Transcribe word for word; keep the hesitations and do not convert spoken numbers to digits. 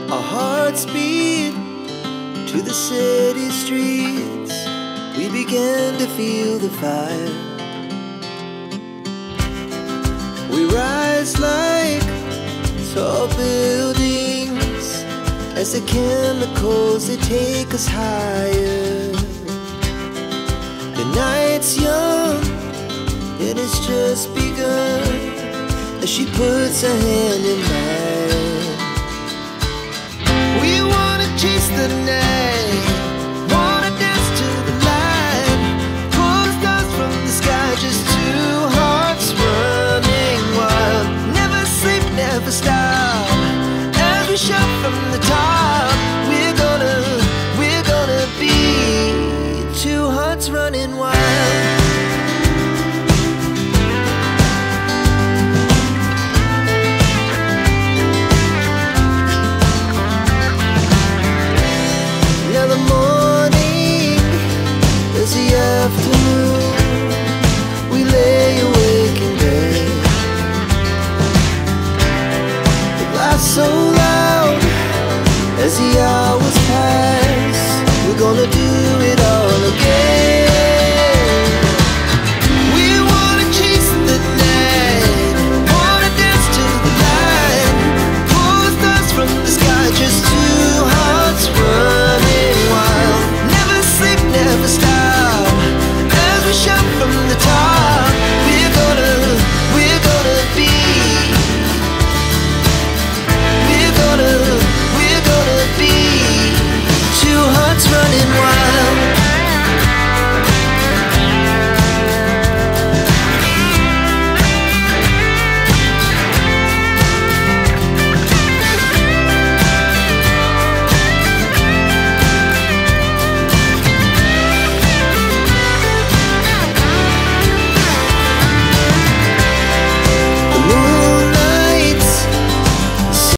Our hearts beat to the city streets. We began to feel the fire. We rise like tall buildings as the chemicals, they take us higher. The night's young and it's just begun as she puts her hand in mine. We wanna chase the night, wanna dance to the light, pull the stars from the sky, just two hearts running wild. Never sleep, never stop, as we shout from the top. We're gonna, we're gonna be two hearts running wild. Now the morning is the afternoon. We lay awake in bed. It laughs so loud as the hours pass. We're gonna do